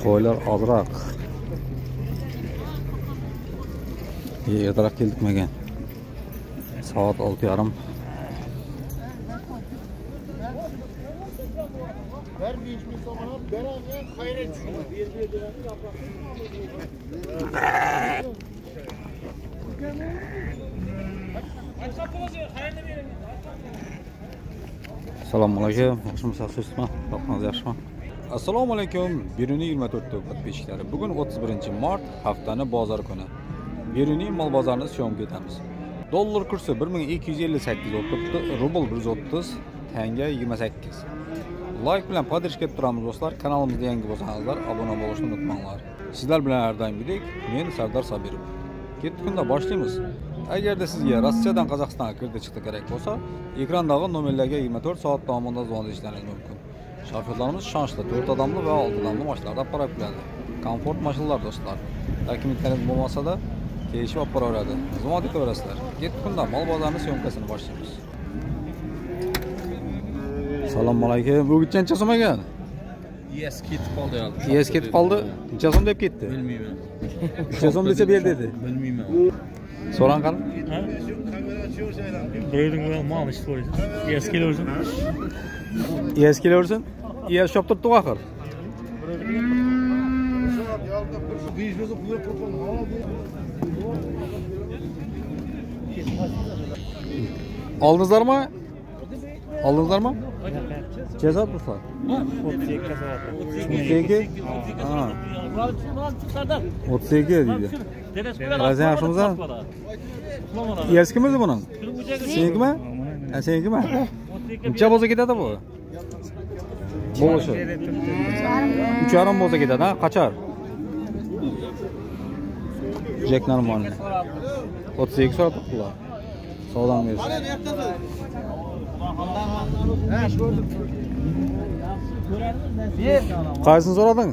Qo'ylar ozroq. Ertaroq keldik magan. Soat 6:30. Ver 5.000 somona beraber hayret şuna. Assalomu alaykum. Yaxshimisiz? Baxtınız yaxshimi? Assalomu alaykum. Beruniy 24 podpishchilari. Bugun 31 mart, haftaning bozor kuni. Beruniy mol bozorini syomga etamiz. Dollar kursi 1258 o'tibdi, rubl 130, tanga 28. Like bilan podrishka etib turamiz do'stlar. Kanalimizga yangi bo'lsangizlar, obuna bo'lishni unutmanglar. Sizlar bilan har doimgidek men Sardor Sabirov. Ketganda boshlaymiz. Agarda sizga Rossiyadan Qozog'istonga kirdi chiqdi kerak bo'lsa, ekrandagi nomerlarga 24 soat davomida zvonishlaringiz mumkin. Shofyorlarimiz ishonchli 4 odamli va 6 odamli mashinalarda olib borib keladi. Komfort mashinalar do'stlar. Dokumentlaringiz bo'lmasa-da kelishib olib boraveradi. Xizmat etaverasizlar. Ketganda mol bozorining syomkasini boshlaymiz. Assalomu alaykum. Bu qancha so'm ekan? Yes, ketib qoldi hali. Yes, ketib qoldi. Qancha so'm deb ketdi? Bilmayman. Qancha so'm desa ber dedi. Bilmayman. So'ran qani? Birovning bilan mol ish qo'ydi. Yes kelaversin. Yes kelaversin. Yes shop turibdi axir. Aldingizlarmi? Aldingizlarmi? Cezat bo'lsa. 32. Ha. 32 deydi. Razan yaxshimiz? Eskimiz buning? Senikimi? Ha, senikimi? Necha bo'lsa ketadi bu? Bo'lishi. 3,5 bo'lsa ketadi, ha? Qachar? Jack normal. 32 soat qiladi. Savdan bersin. Qaysini so'rading?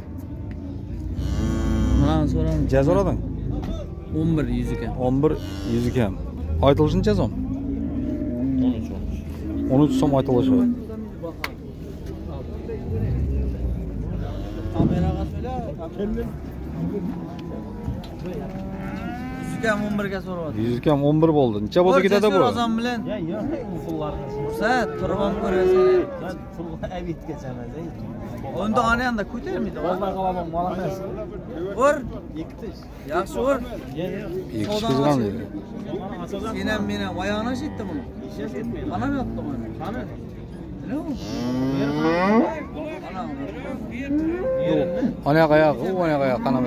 Mana so'radim. Necha so'rading? 11 100 ekan. 11 100 ekan. Aytilishi necha so'm? 13 so'm aytilishi. Kameraga so'la. Kam 11 ga so'radi. 100 kam 11 bo'ldi. Necha bo'lsa ketadi bu? O'zim bilan. Ursa, turib ko'rasan. Pulga abitgacha emas. Unda onanda ko'tarmaydi. Vallahi qalaman, malamas. Ur, ikkitish. Yaxshi ur. Ikkishizgan deydi. Sen ham meni oyog'ini shitdim buni. Mana bu yoqda mana. Qani? Ana qayoq, u ana qayoq qanaqa?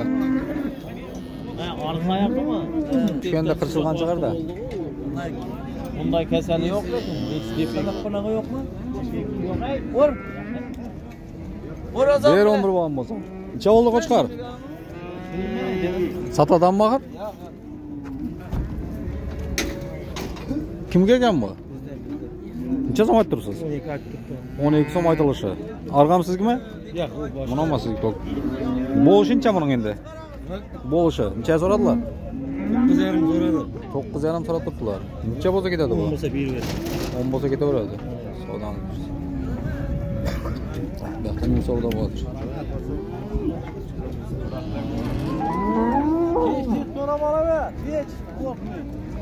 Orqa oyoqmi? Tushganda qirsilgan chiqarda. Bunday kasali yo'q lekin. Hech defekt bunaqa yo'qmi? Yo'q. Ur. Ur azam. Ber 11 bo'lgan bo'lsa. Necha bo'ldi qo'chqar? Satadanmi axir? Kimga ekan bu? Necha so'm aytibsiz? 12 so'm aytilishi. Arg'am sizgimi? Yo'q, u boshqa. Mana emas sizga to'q. Bo'lishincha buning endi. Bo'lishi. Necha so'radilar? 9,5 so'radi. 9,5 so'rab turibdilar. Necha bo'lsa ketadi bu? 10 bo'lsa berib 10 bo'lsa ketaveradi. Savdan. Baxtning savdo bo'lar. So'rab olaver. Hech qo'rqmang.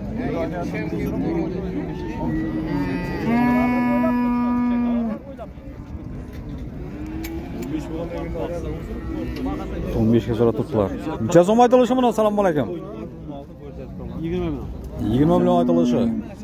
O'n 15 so'rab turibdilar. Necha so'm aytilishi buni? Assalomu alaykum. 20 million. 20 million aytilishi.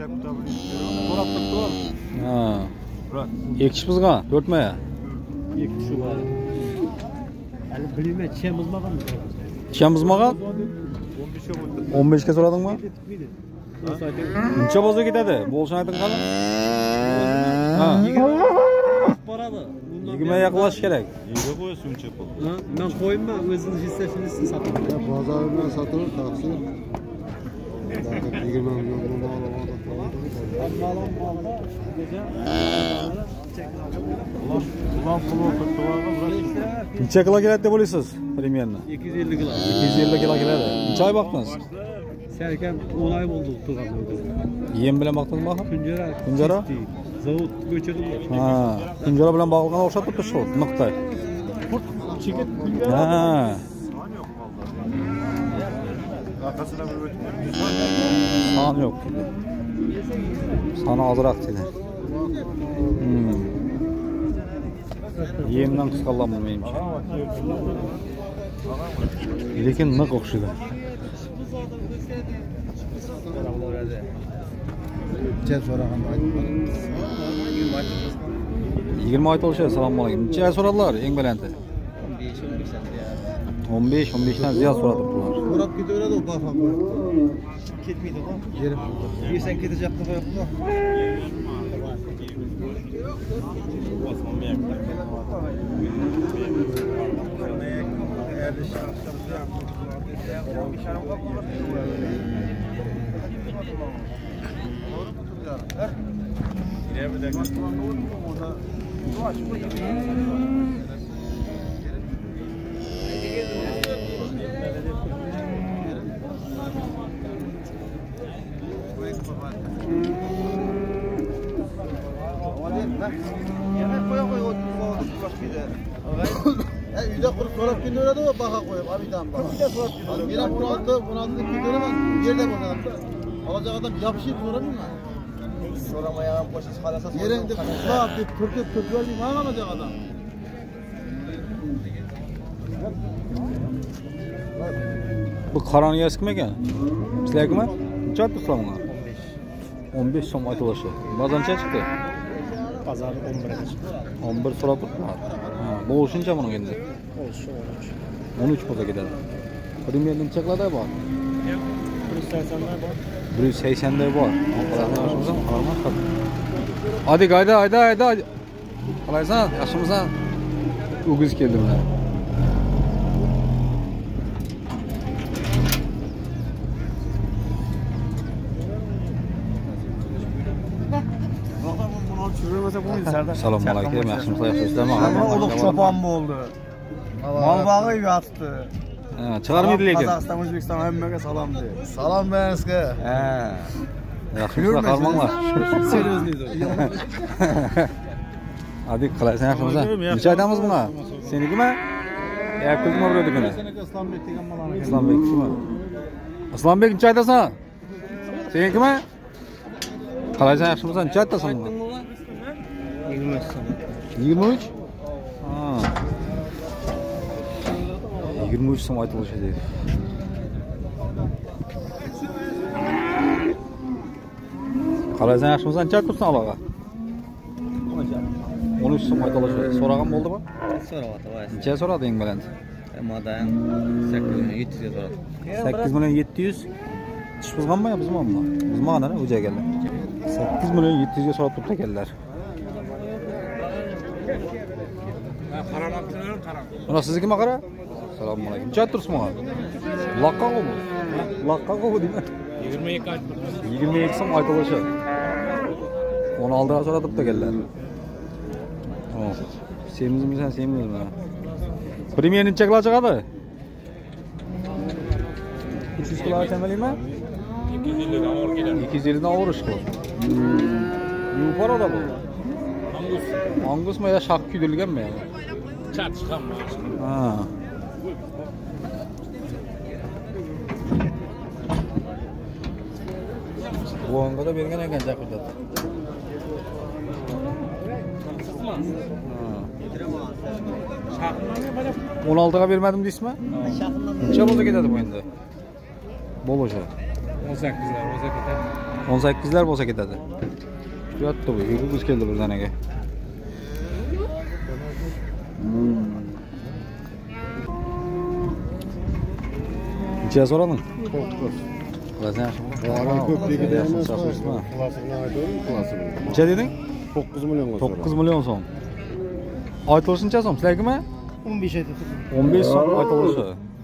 Ha. Ekish bizga 4 maya. Ikki shu bor. Hali bilmayman, chem buzmagan. Chem buzmagan? 15 ga so'radingmi? Necha bo'lsa ketadi? Bo'lishini ayting qani? Ha. Boradi. 20 yaqinlash kerak. Nega qo'yasiz uncha pul? Men qo'ymayman, o'zini hissasini sotaman. Bozordan satılır taksi. 20 milyon mal olmadı. Ulan pulu oturttu var mı? Necha kilo keladi deb o'ylaysiz? Примерно. 250 kilo. 250 kilo keladi. Necha oy vaqtimiz? Serkan 10 oy bo'ldi turganimda. Yem bilan vaqtimiz axir? Kunjara. Kunjara? Zavod ko'chirdim. Ha, kunjara bilan bog'liqni o'xshatib turibdi shu nuqta. Çekit. Ha. Arkasına bir ötüyor. San yok dedi. Sana azırak dedi. Yemden kıskallanmam benim için. Lekin nık okşudu. Çek soragan. 20 ayet oluşuyor. Selamun aleyküm. Neçe soradılar en belenti? 15-15'ten ziyad soradı bunlar. Sorak gidiyor da o bakan. Ketmeydi bu. Yerim. Bir sen ketecek kafa yok mu? Uyda kurup sorak gidiyor da o baka koyup abidan bak. Yine 16 gidiyor ama yerde bozadım. Alacak adam yapışıp soramıyor mu? Soramaya boşuz kalasa Yerinde kusla bir Türk verdiğim alacak adam. Bu karanı eski mi ekan? Sizlarga mi? Necha tutsa bunga? 15 so'm aytilishi. Bazan necha chiqdi? Pazar 11'e çıktı. 11 so'rab turibdilar. Ha, bu shuncha buning endi. Olsun 13 bo'lsa ketadi. Primer necha qiladi bor? 180'ler var. 180 da bor. Hadi hayda. Qalaysan? Yaxshimisan? O'giz keldi mana. Assalomu alaykum. Yaxshimisiz? Yaxshimisizlarmi? Ulug' cho'pon bo'ldi. Mol bog'i yotdi. Ha, chiqarmaydi lekin. Qozog'iston, O'zbekiston hammaga salom de. Salom beringizga. Ha. Yaxshimisizlar, qarmanglar. Seriyozli. Hadi qalaysan? Yaxshimisan? Necha aytamiz buna? Senikimi? Yakuzmi birodikini? Islombek degan malani. Islombek kimi? Islombek necha aytasan? Senikimi? Qalaysan? Yaxshimisan? Necha aytasan buna? 23 so'm. 23? Ha. 23 so'm aytilishi deydi. Qalaysan? Yaxshimisan? Necha tursan aloqa? 13 so'm aytilishi. So'ragan bo'ldimi? So'rayapti, voy. Necha so'radi eng baland? Modan 8700 ga so'radi. 8 milyon 700. Tish buzganmi yo buzmanmi? Buzmagan ana o'ja ekanlar. 8 milyon 700 ga so'rab turibdi ekanlar. Mana siznikimi qara? Assalomu alaykum. Necha tursiz mana? Laqqaqo'mi? Laqqaqo deyman. 22 aytdim. 22 so'm aytilishi. 16 ga so'rab turibdi ekanlar. Hop. Semizmi? Primer necha kilo chiqadi? 300 kilo chamaliymi? 250 dan olib keladi. 250 dan avrish qilib. Yuqorida bu. Angusmi yo shaq kuydirilganmi? Chat chiqamma. Ha. Buanga da bergan ekan chaqirdi. 16 ga bermadim deysizmi? Necha bo'lsa ketadi bu endi? Bo'lashi. 18'ler olsa ketadi. 18'ler bo'lsa ketadi. Kutayapti bu. Yuguz keldi birdaniga. Necha so'rading? 9. Qalaysan yaxshimi? Ara ko'pligi yaxshi Klasini aytdim, klasini. Necha deding? 9 millionga 9 million so'm. Aytilishi necha so'm? Sizlargami? 15 aytdi. 15 so'm aytilishi.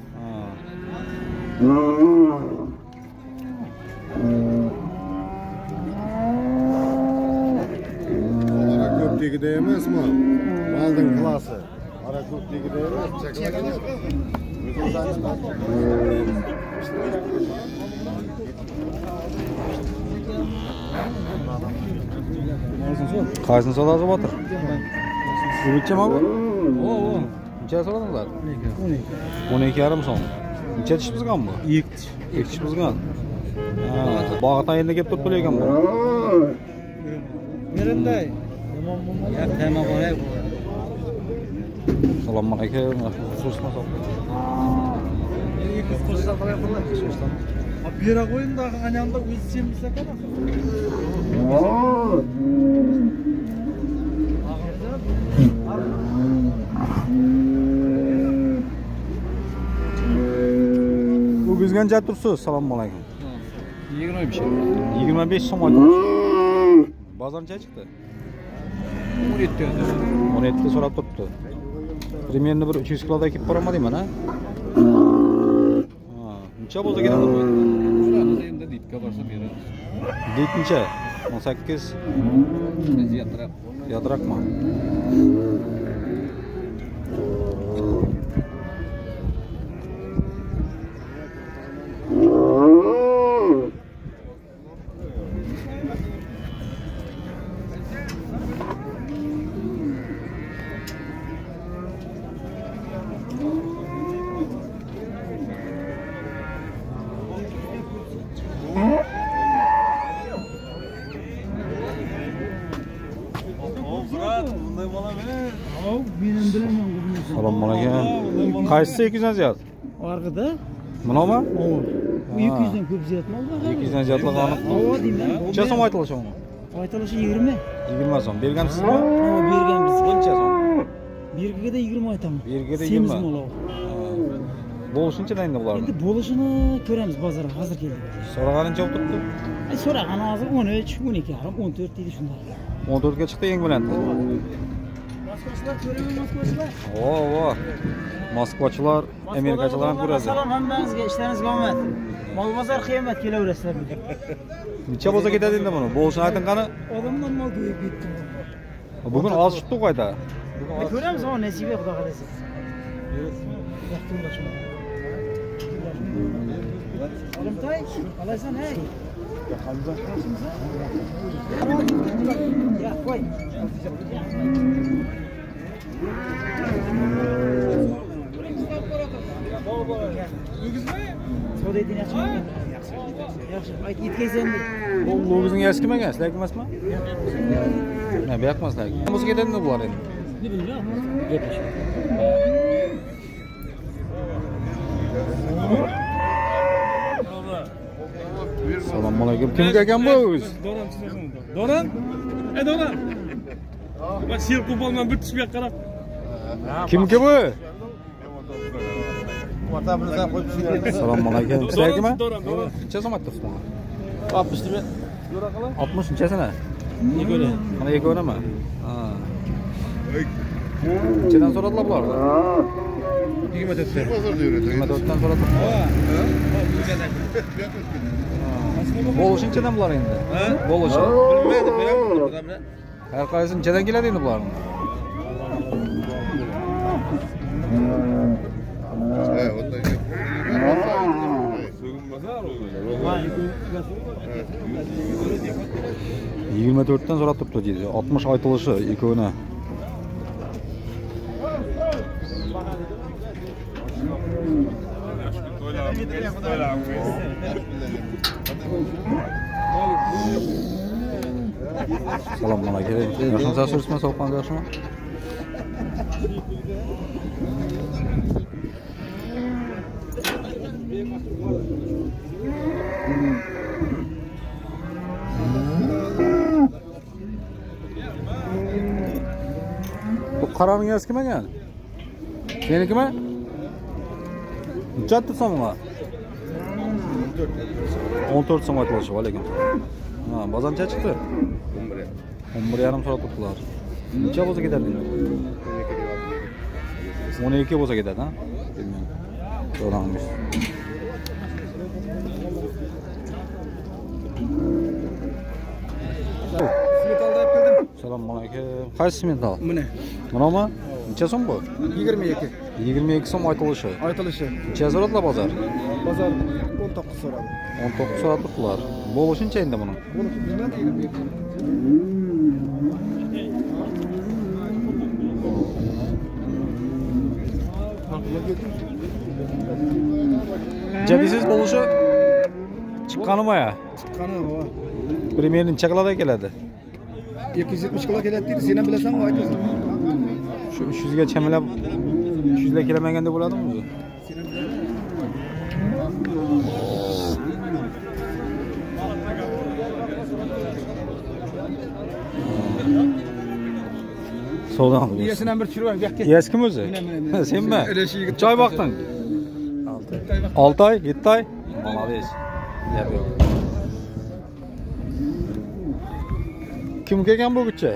Ara ko'pligida emasmi? Malding klasi. Ara ko'pligida emas, chekmagan. Qaysini so'radi botir? Bu necha bu? Necha so'radinglar? 12 yarim so'm. Necha tish buzgan bu? 2 tish buzgan. Ha, bog'i tayinda kelib turib ekan bu. Nerenday? Assalomu alaykum. Xususma so'q. Bira qo'yinda anamda o'zi sembisa qana. Bu bizgan tursiz. Assalomu alaykum. 25. 25 so'm aytmoqchi. Bozor necha chiqdi? 17 so'rab turibdi. Примерно bir 300 kiloda kelib qo'ramadingmi, ha? Ha, necha bo'lsa ketadi bu? Endi ditga borsa beramiz. Dit necha? 18. Ziyatrak. Yadrakmi? Assalomu alaykum. Qaysisi 200 ziyod? Orqada? Bunami? 200 dan ko'p ziyodmi? 200 dan ziyodlar aniq. Avo deyman. Necha so'm aytilishi uni? Aytilishi 20. 20 so'm. Bergamsizmi? Avo berganmiz. Necha so'm? Bergida 20 aytaman. Bergida 20. Semiz mo'lov. Bo'lishuncha endi bularni. Endi bo'lishini ko'ramiz bozorga hozir keldik. So'raganincha o'tiribdi. So'ragan hozir 13, 12 yarim, 14 deydi shunday. 14 ga chiqdi eng baland. Moskvachilar ko'raman, moskvachilar. Vo. Moskvachilar, amerikachilar ham ko'radi. Salom hammangizga, ishlaringizga omad. Mol bozor qiyomat kelaverasizlar. Necha bo'lsa ketadi endi buni? Bo'lishini ayting qani? Odamdan mol ko'yib ketdi. Bugun oz chiqdi qayda? Ko'ramiz, o nasiba xudo xolasa. Olimtoy, qalaysan, hey? Ya, qo'y. So'da edin yaxshimi? Yaxshi. Ayt, yetkazsan. Bu bizning eski emas, sizlar emasmi? Ha, bu yoq emaslar. Bo'lsa ketadi bular endi. Ne bileyim ya. Assalomu alaykum. Kimga ekan bu o'z? Doran? Doran. Bak siyir kupolman bir tushib qarab. Kimga bu? Ortamizdan qo'yib tushiradi. Assalomu alaykum. Sizlargami? Doran. Necha so'm aytdingiz? 60 lira. 60 nechasini? Yegona. Mana yegonami? Ha. Nechadan so'radilar bularni? 24 bozorda yuradi. 24 dan so'radilar. Bo'lishunchadan bular endi. Bo'lishi. Bilmaydi, Har qaysi nechadan keladi endi bularni? o. 24 dan so'rab turibdi deydi. 60 aytilishi ikkovini. Assalomu alaykum. Yaxshimisiz, so'rasman, sog'liqingiz yaxshimi? Bu qaraning eski kim ekan? Senikimi? Necha so'm bunga? 14 so'm aytilishi, lekin. Ha, bozor necha chiqdi? 11 yarim so'rab turibdilar. Necha bo'lsa ketadi endi? 12 bo'lsa ketadi, ha? Bilmayman. So'ramiz. Smetalda olib keldim. Assalomu alaykum. Qaysi smetal? Mana. Manami? Necha so'm bu? 22. 22 so'm aytilishi. Aytilishi. Necha so'radilar bozor? Bozor 19 so'radi. 19 so'rab turibdilar. Bo'lishuncha endi buni. Jadisiz bo'lishi chiqqanimi ya? Qani baba. Premyer necha qiladi keladi? 270 kilo keladi deydi. Sen ham bilasanmi aytasan? Shu 300 ga chamilab 300 ga kelamaganda bo'ladimi o'zi? So'dan. Iyasidan bir tushirib yoqqa. Iyasi kim o'zi? Senmi? Choy vaqting. 6 oy, 7 oy. Молодец. Gap yo'q. Kim kelgan bu gucha?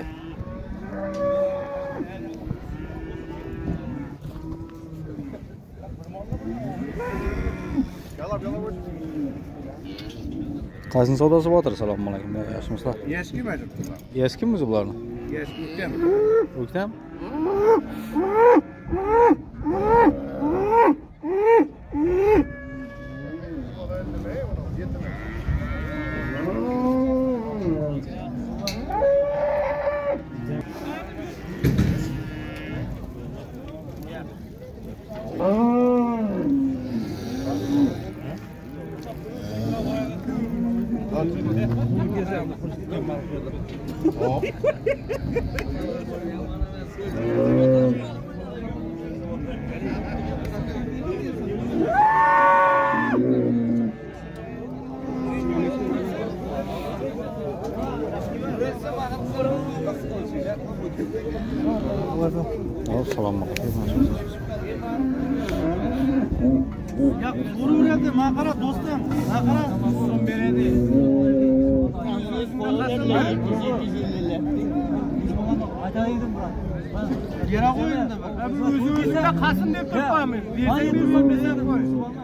Qaysini savdosi bo'tir? Assalomu alaykum. Yaxshimisizlar? Iyasi kim aytdi? Iyasi kim o'zi bularni? Iyasi kim? O'ktam? Assalomu alaykum. Ya vuraveradi, men qara do'stim. Men qara so'm beradi. Aytaydim bura. Yera qo'ydim. O'zingizga qasin deb turibman. Bersang qo'y.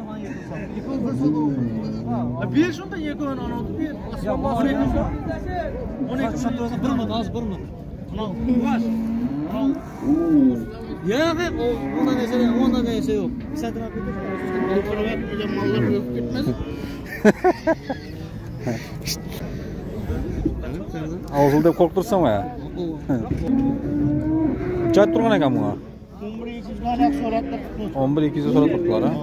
Bir shunda yegona anotib ber. Assalomu alaykum. 12 so'm bir minut, hozir 1 minut. Mana yo'q, ondan neyse yok. Bir saat daha koyalım. Mallar yok gitmez. Ağzıl deb korktursam ya. Chat turgan ekan bunga. 11.200 ga so'ratdi. 11.200 so'rab turibdilar ha.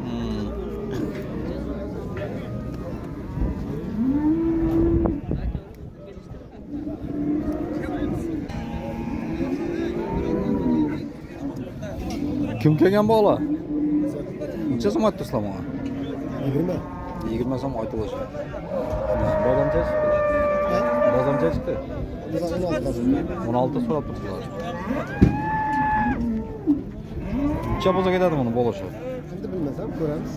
Kim kelgan bola? Necha so'm aytdi sizlar menga? 20. 20 so'm aytilish. Bozorcha chiqdi. Bozorcha chiqdi. 16 so'rab turibdilar. Necha bo'lsa ketadi buni bo'lishi? Endi bilmasam ko'ramiz.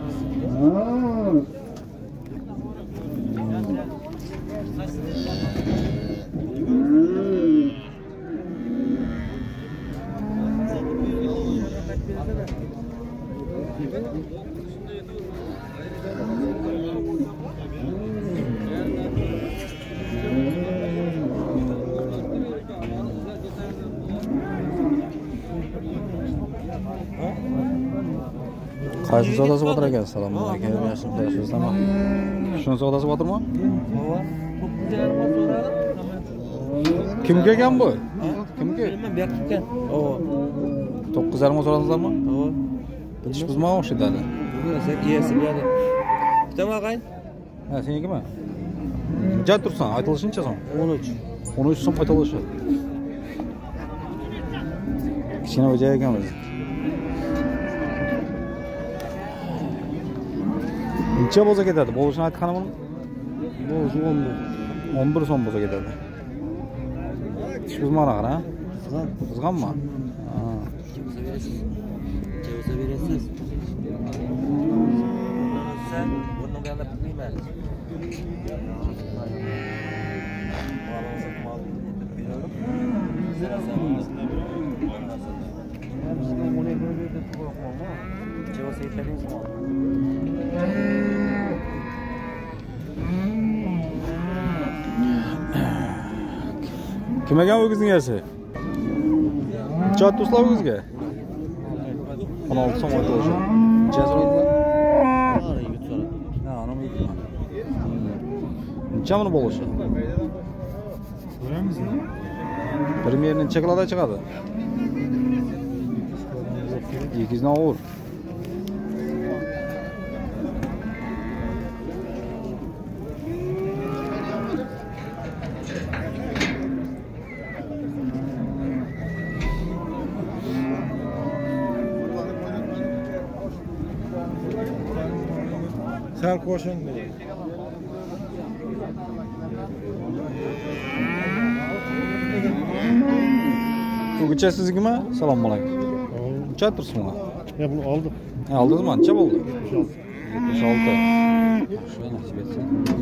Qaysi savdosi bo'tir ekan? Assalomu alaykum. Yaxshimisizlarmi? Shuni savdosi bo'tirmi? Kim kelgan bu? Kim kelgan? Men bu yoqqa kelgan. 9.5 so'radingizlarmi? Ish buzmoq o'xshaydi. Iyasi biladi. Bittami aqayn? Ha, senikimi? Jat tursan, aytilishi necha so'm? 13. 13 so'm aytilishi. Kichkina o'ja ekanmiz. Necha bo'lsa ketadi? Bo'lishini aytganimmi? Bo'sh 11. 11 so'm bo'lsa ketadi. Ish buzmoqni qara. Qizg'anmi? Cevza veresiz. Sen bunun bir anda bilmem. Cevza yeterliyiz mi? Kim ekan o'g'izning egasi? Chat do'stlar o'g'izga. 16 so'm aytilishi. Necha so'radilar? Ha, anam yetdi. Necha buni bo'lishi? Ko'ramizmi? Premyer necha qiladi chiqadi? Egizni og'ir. Sal qo'shin. Buguncha sizningmi? Assalomu alaykum. Necha turibsizmi? Ya bunu aldım. Aldingizmi? Necha bo'ldi? 76. Shu nasib etsa.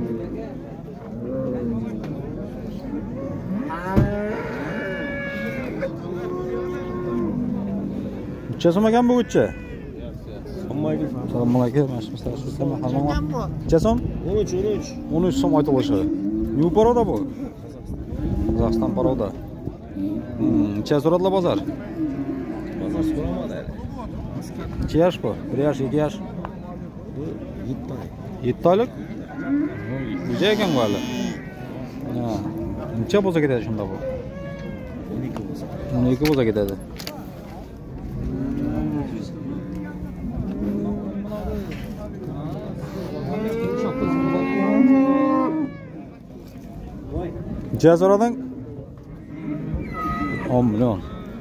Necha so'm ekan buguncha? Assalomu alaykum. Mashmishlar sizlarmi? Hamma. Necha so'm? 13. 13 so'm aytilishi. Nyu paroda bu? Qozog'iston paroda. Necha so'radilar bozor? Bozor so'ramadi. Necha yosh bu? 1 yosh, 2 yosh? 7 oylik? Necha ekan bu hali? Ha. Necha bo'lsa ketadi shunda bu? 12 bo'lsa ketadi. Necha so'rading? 10 million.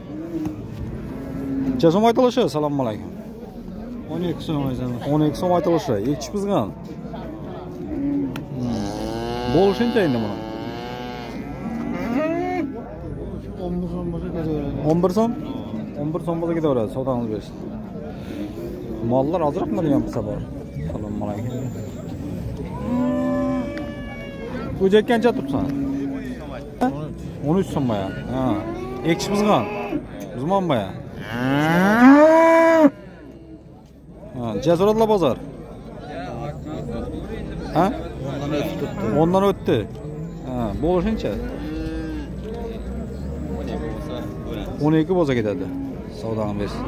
Necha so'm aytilishi? Assalomu alaykum. 12 so'm aytaman. 12 so'm aytilishi. Ekish bizgan. Bo'lishuncha endi buni. 11 so'm bo'lsa ketaveradi. 11 so'm? 11 so'm bo'lsa ketaveradi. Savdangiz bersin. Mollar ozroqmi degan bo'lsa bor. Assalomu alaykum. O'jak qancha turibsan? 13 so'm baya. Ha. Ekish bizgan. Uzmon baya. Ha, necha so'radilar bozor? Ha? Ondan o'tdi. Ha, bo'lishuncha. 12 bo'lsa ketadi. Savdoni bersin.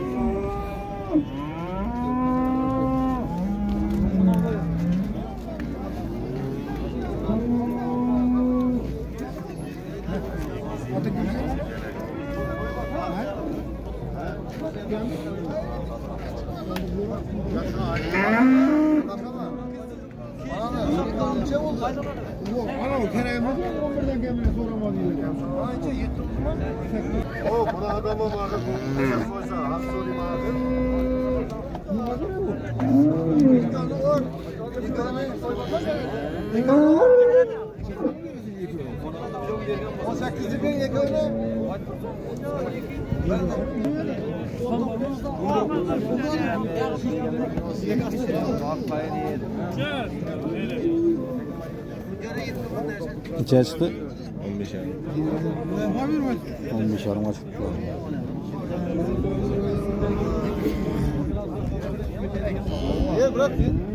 Necha chiqdi? 15 yarımga chiqdi. Bırak.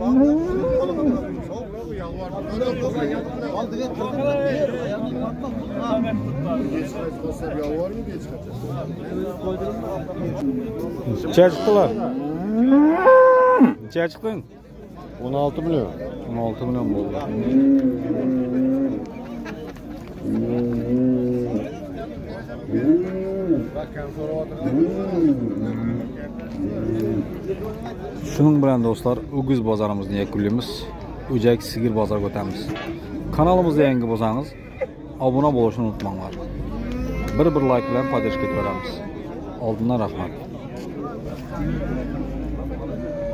Necha chiqdilar? Necha chiqding? 16 milyon. 16 milyon bo'ldi. Shuning bilan do'stlar, O'guz bozorimizni yakunlaymiz. O'jak sigir bozoriga o'tamiz. Kanalimizga yangi bo'lsangiz, obuna bo'lishni unutmanglar. Bir like bilan podдержка beramiz. Oldindan rahmat.